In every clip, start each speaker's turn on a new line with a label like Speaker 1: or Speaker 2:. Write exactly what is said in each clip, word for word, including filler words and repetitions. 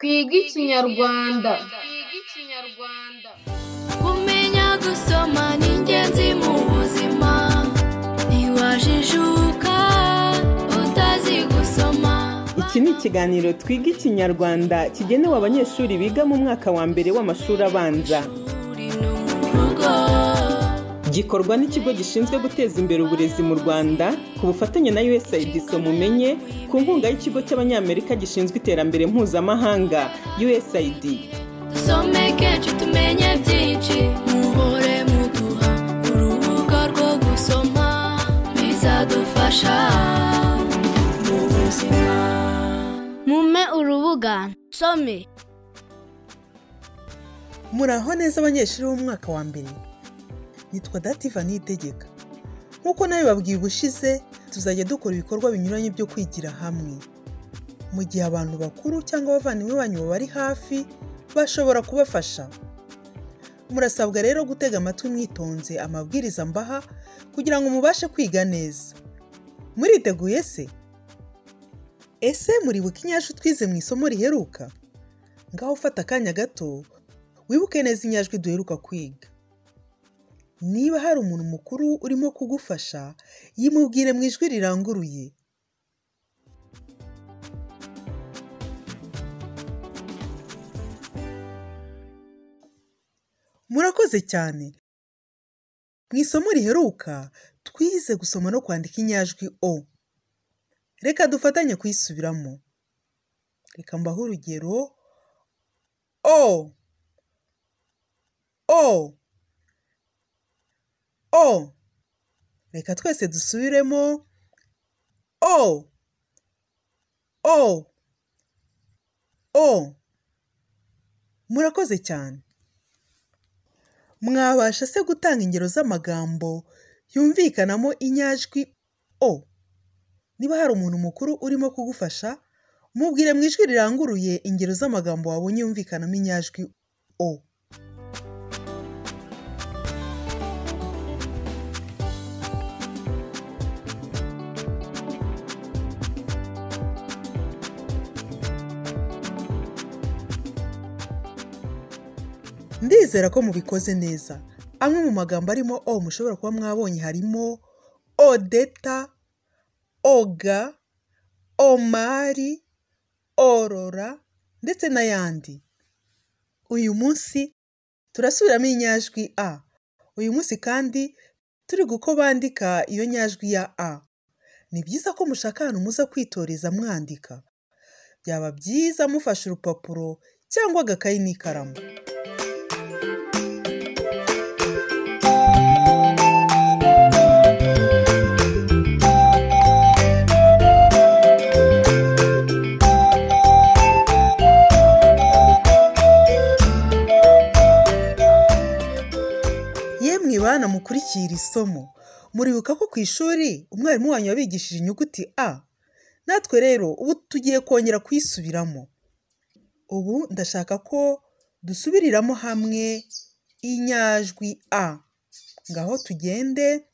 Speaker 1: Twige Ikinyarwanda.
Speaker 2: Kumenya gusoma ni ingenzi mu buzima. Ntiwajijuka utazi gusoma.
Speaker 3: Iki ni ikiganiro Twiga Ikinyarwanda kigenewe abanyeshuri biga mu mwaka wa mbere w'amashuri abanza. Gikorwa n'ikigo gishinzwe guteza imbere uburezi mu Rwanda ku bufatanye na U S A I D SOMA umenye ku nkunga y'ikigo cy'abanyamerika gishinzwe iterambere mpuzamahanga U S A I D.
Speaker 2: Dusomeke tumenye byinshi muhore muduha urubuga rwo gusoma bizadufasha mu buzima. Mume urubuga some.
Speaker 4: Muraho neza abanyeshuri b'umwaka wa mbere. Nitwa DATIVA nitegeka. Nkuko nawe babwiye ubushize tuzajya dukora ibikorwa binyuranye byo kwigira hamwe. Mu gihe abantu bakuru cyangwa abavandimwe banyu bari hafi bashobora kubafasha. Murasabwa rero gutega amatwi mwitonze amabwiriza mbaha kugira ngo mubashe kwiga neza. Muriteguye se? Ese muribuka inyajwi twize mu isomo riheruka? Ngaho ufata akanya gato wibuke neza inyajwi duheruka kwiga. Niba hari umuntu mukuru urimo kugufasha, yimubwire mu ijwi riranguruye. Murakoze cyane. Mu isomo riheruka twize gusoma no kwandika inyajwi O. Reka dufatanye kuyisubiramo. Reka mbaho urugero. O. O. O. Reka twese dusubiremo. O. O. O. Murakoze cyane. Mwabasha se gutanga ingero z'amagambo yumvikanamo inyajwi O? Niba hari umuntu mukuru urimo kugufasha, mubwire mu ijwi riranguruye ingero z'amagambo wabonye yumvikanamo inyajwi O. Ndizera ko mubikoze neza. Amwe mu magambo arimo O mushobora kuba mwabonye harimo odeta, oga, omari, orora ndetse n'ayandi. Uyu munsi turasubiramo inyajwi A. Uyu munsi kandi turi guko bandika iyo nyajwi ya A. Ni byiza ko mushaka ahantu muza kwitoreza mwandika. Byaba byiza mufashe urupapuro cyangwa agakayi n'ikaramu. Bana mukurikira isomo, muribuka ko ku ishuri umwarimu wanyu yabigishije inyuguti A? Natwe rero ubu tugiye kongera kuyisubiramo. Ubu ndashaka ko dusubiriramo hamwe inyajwi A. Ngaho tugende.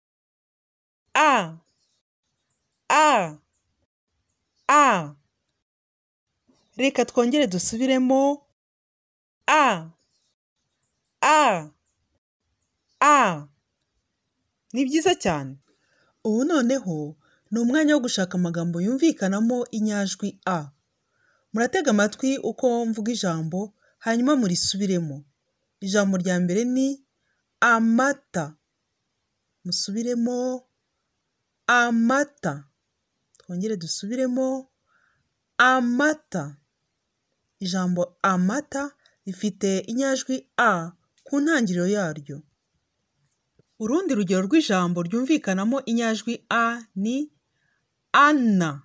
Speaker 4: A. A. A. Reka twongere dusubiremo. A. A. A. Ni byiza cyane. Ubu noneho ni umwanya wo gushaka amagambo yumvikanamo inyajwi A. Muratega amatwi uko mvuga ijambo hanyuma murisubiremo. Ijambo rya mbere ni amata. Musubiremo. Amata. Twongere dusubiremo. Amata. Ijambo amata rifite inyajwi A ku ntangiriro yaryo. Urundi rugero rw'ijambo ryumvikanamo inyajwi A ni ana.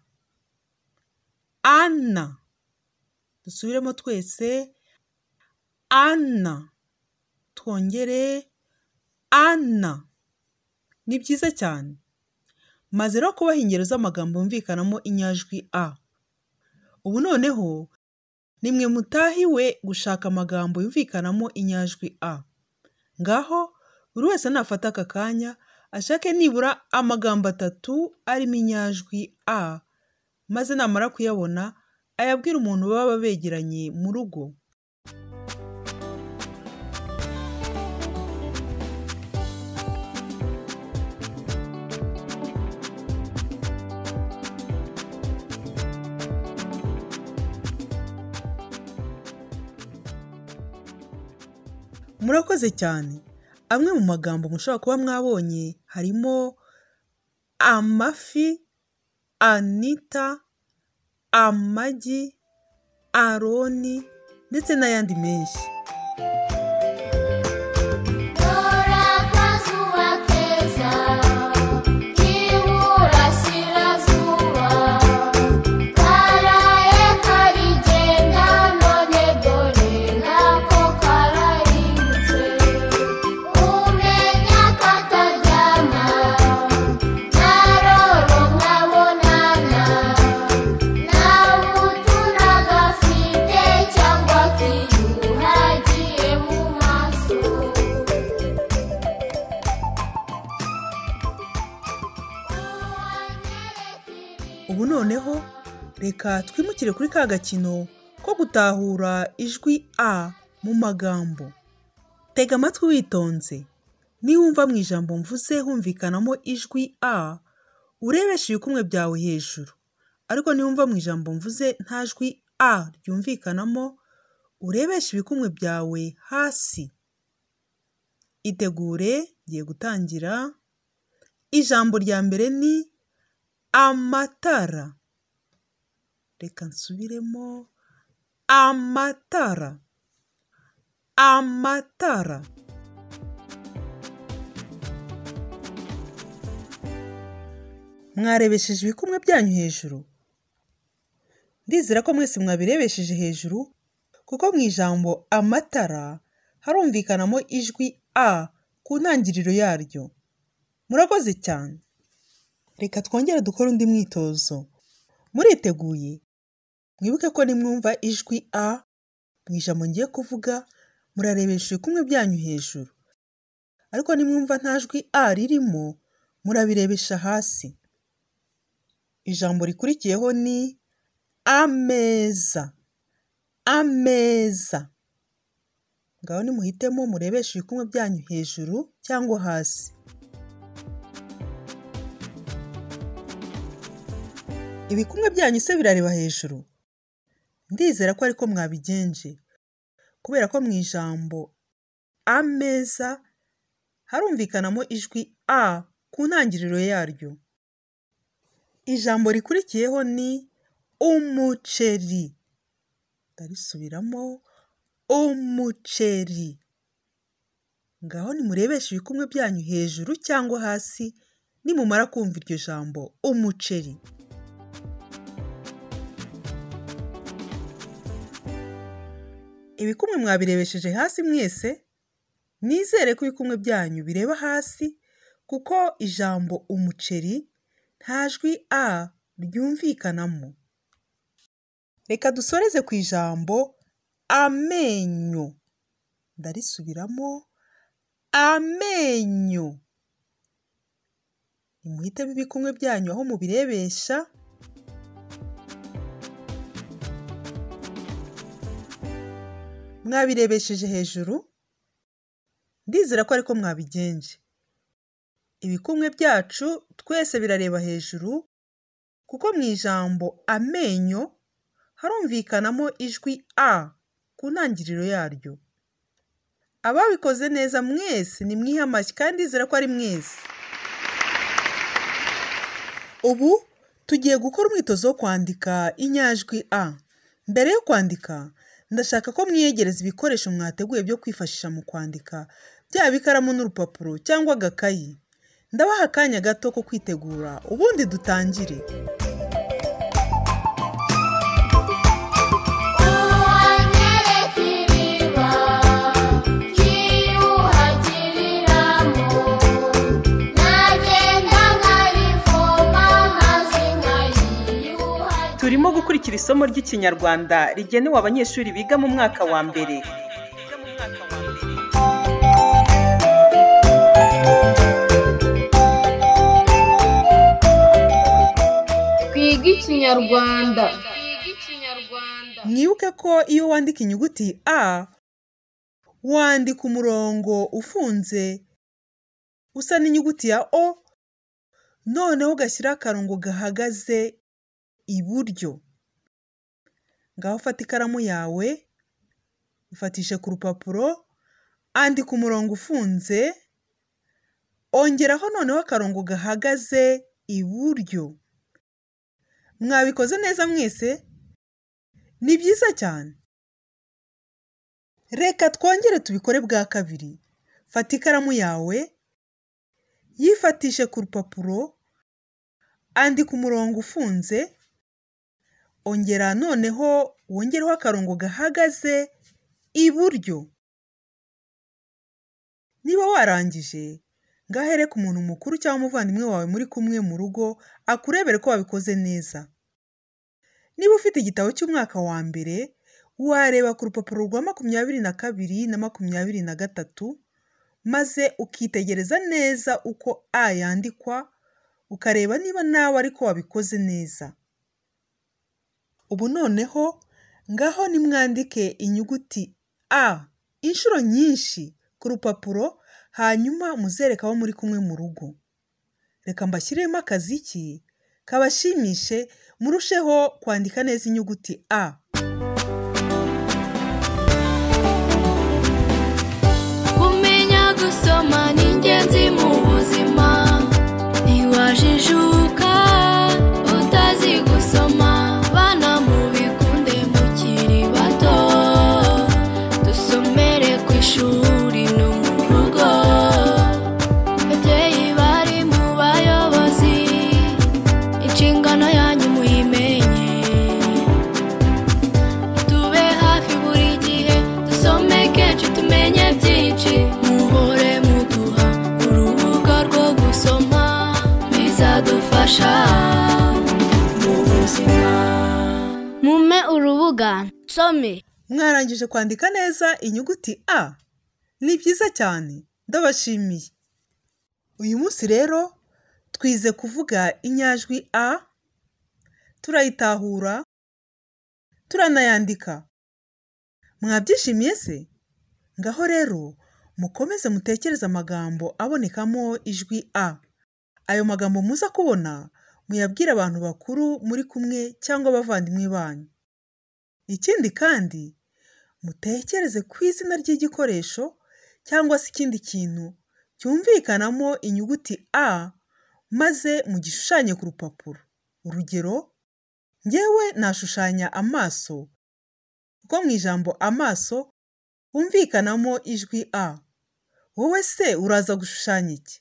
Speaker 4: Ana. Dusubiremo twese. Ana. Twongere. Ana. Ni byiza cyane. Maze rero kubaha ingero z'amagambo yumvikanamo inyajwi A. Ubu noneho nimwe mutahiwe gushaka amagambo yumvikanamo inyajwi A. Ngaho buri wese nafata aka kanya ashake nibura amagambo atatu arimo inyajwi A, maze namara kuyabona ayabwira umuntu baba begeranye mu rugo. Murakoze cyane. Amwe mu magambo mushobora kuba mwabonye harimo amafi, Anita, amagi, Aroni ndetse n'ayandi menshi. Ubu noneho reka twimukire kuri ka gakino ko gutahura ijwi A mu magambo. Tega amatwi witonze. Niwumva mu ijambo mvuze humvikanamo ijwi A, urebeshe ibikumwe byawe hejuru. Ariko niwumva mu ijambo mvuze nta jwi A ryumvikanamo, urebeshe ibikumwe byawe hasi. Itegure, giye gutangira. Ijambo rya mbere ni amatara. Reka nsubiremo. Amatara. Amatara. Mwarebesheje ibikumwe byanyu hejuru? Ndizera ko mwese mwabirebesheje hejuru, kuko mu ijambo amatara harumvikanamo ijwi A ku ntangiriro yaryo. Murakoze cyane. Reka twongere dukore undi mwitozo. Muriteguye? Mwibuke ko nimwumva ijwi A mu ijambo ngiye kuvuga, murarebesha ibikumwe byanyu hejuru. Ariko nimwumva nta jwi A ririmo, murabirebesha hasi. Ijambo rikurikiyeho ni ameza. Ameza. Ngaho nimuhitemo murebesha ibikumwe byanyu hejuru cyangwa hasi. Ibikumwe byanyu se birareba hejuru? Ndizera ko ariko mwabigenje, kubera ko mu ijambo ameza harumvikanamo ijwi A ku ntangiriro yaryo. Ijambo rikurikiyeho ni umuceri. Ndarisubiramo. Umuceri. Ngaho nimurebeshe ibikumwe byanyu hejuru cyangwa hasi nimumara kumva iryo jambo umuceri. Ibikumwe mwabirebesheje hasi mwese? Nizere ko ibikumwe byanyu bireba hasi, kuko ijambo umuceri nta jwi A ryumvikanamo. Reka dusoreze ku ijambo amenyo. Ndarisubiramo. Amenyo. Nimuhitemo ibikumwe byanyu aho mubirebesha. Mwabirebesheje hejuru? Ndizera ko ariko mwabigenje. Ibikumwe byacu twese birareba hejuru, kuko mu ijambo amenyo harumvikanamo ijwi A ku ntangiriro yaryo. Ababikoze neza mwese ni mwiha amashyi, kandi ndizera ko ari mwese. Ubu tugiye gukora umwitozo wo kwandika inyajwi A. Mbere yo kwandika, ndashaka ko mwiyegereza ibikoresho mwateguye byo kwifashisha mu kwandika, byaba ikaramu n'urupapuro cyangwa agakayi. Ndabaha akanya gato ko kwitegura, ubundi dutangire.
Speaker 3: Turimo gukurikira isomo ry'Ikinyarwanda rigenewe abanyeshuri biga mu mwaka wa mbere.
Speaker 1: Twiga Ikinyarwanda.
Speaker 4: mwibuke ko iyo wandika inyuguti A wandika umurongo ufunze usa n'inyuguti ya O, noneho ugashyira akarongo gahagaze iburyo. Ngaho fata ikaramu yawe ufatishe ku rupapuro, andika umurongo ufunze, ongeraho noneho akarongo gahagaze iburyo. Mwabikoze neza mwese? Ni byiza cyane. Reka twongere tubikore bwa kabiri. Fata ikaramu yawe, yifatishe ku rupapuro, andika umurongo ufunze, ongera noneho wongereho akarongo gahagaze iburyo. Niba warangije, ngahere ku muntu mukuru cyangwa umuvandimwe wawe muri kumwe mu rugo akurebere ko wabikoze neza. Niba ufite igitabo cy'umwaka wa mbere, wareba ku rupapuro rwa makumyabiri na kabiri na makumyabiri na gatatu, maze ukitegereza neza uko A yandikwa, ukareba niba nawe ariko wabikoze neza. Ubu noneho ngaho nimwandike inyuguti A inshuro nyinshi ku rupapuro, hanyuma muzereka abo muri kumwe mu rugo. Reka mbashyiremo akaziki kabashimishe, murusheho kwandika neza inyuguti A.
Speaker 2: Kumenya gusoma ni ingenzi mu buzima, ntiwajijuka utazi gusoma. Bana mubikunde mukiri bato, dusomere ku ishuri no mu rugo. Ababyeyi bari mu bayobozi, inshingano yanyu muyimenye. Tube hafi buri gihe, dusome kenshi tumenye byinshi. Muhore muduha urubuga rwo gusoma, bizadufasha mu buzima. Mume urubuga nsome.
Speaker 4: Mwarangije kwandika neza inyuguti A? Ni byiza cyane, ndabashimiye. Uyu munsi rero twize kuvuga inyajwi A, turayitahura, turanayandika. Mwabyishimiye se? Ngaho rero mukomeze mutekereze amagambo abonekamo ijwi A. Ayo magambo muza kubona muyabwire abantu bakuru muri kumwe cyangwa abavandimwe banyu. Ikindi kandi mutekereze ku izina ry'igikoresho cyangwa se ikindi kintu cyumvikanamo inyuguti A, maze mugishushanye ku rupapuro. Urugero, ngewe nashushanya amaso, kuko mu ijambo amaso humvikanamo ijwi A. Wowe se uraza gushushanya iki?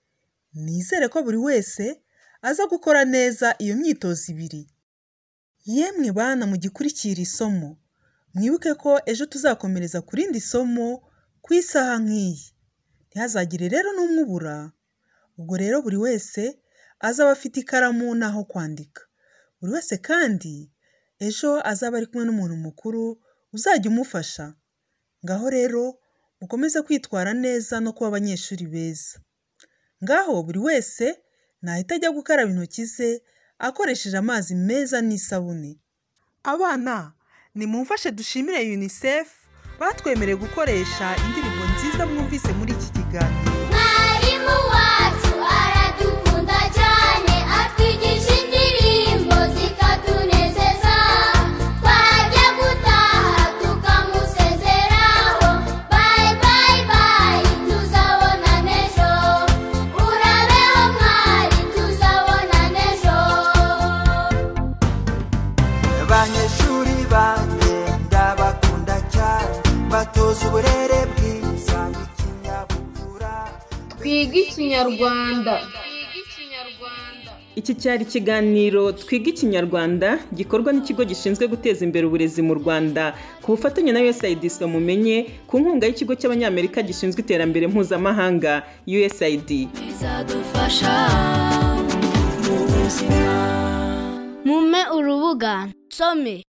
Speaker 4: Nizere ko buri wese aza gukora neza iyo myitozo ibiri. Yemwe bana mugikurikira isomo, mwibuke ko ejo tuzakomereza ku rindi somo ku isaha nk'iyi. Ntihazagire rero n'umwe ubura. Ubwo rero buri wese azaba afite ikaramu n'aho kwandika. Buri wese kandi ejo azaba ari kumwe n'umuntu mukuru uzajya umufasha. Ngaho rero mukomeze kwitwara neza no kuba abanyeshuri beza. Ngaho buri wese nahita ajya gukaraba intoki ze akoresheje amazi meza n'isabune. Abana, nimumfashe dushimire UNICEF batwemereye gukoresha indirimbo nziza mwumvise muri iki kiganiro.
Speaker 5: Mwarimu wacu aradukunda cyane, atwigisha indirimbo zikatunezeza. Twajya gutaha tukamusezeraho, bye bye bye tuzabona nejo. Urabeho mwari tuzabona nejo.
Speaker 6: Abanyeshuri banjye ndabakunda cyane, batoza uburere bwiza n'ikinyabupfura.
Speaker 1: Twiga Ikinyarwanda.
Speaker 3: Iki cyari ikiganiro Twiga Ikinyarwanda gikorwa n'ikigo gishinzwe guteza imbere uburezi mu Rwanda ku bufatanye na U S A I D SOMA umenye ku nkunga y'ikigo cy'abanyamerika gishinzwe iterambere mpuzamahanga U S A I D.
Speaker 2: Bizadufasha mu buzima. Mume urubuga nsome.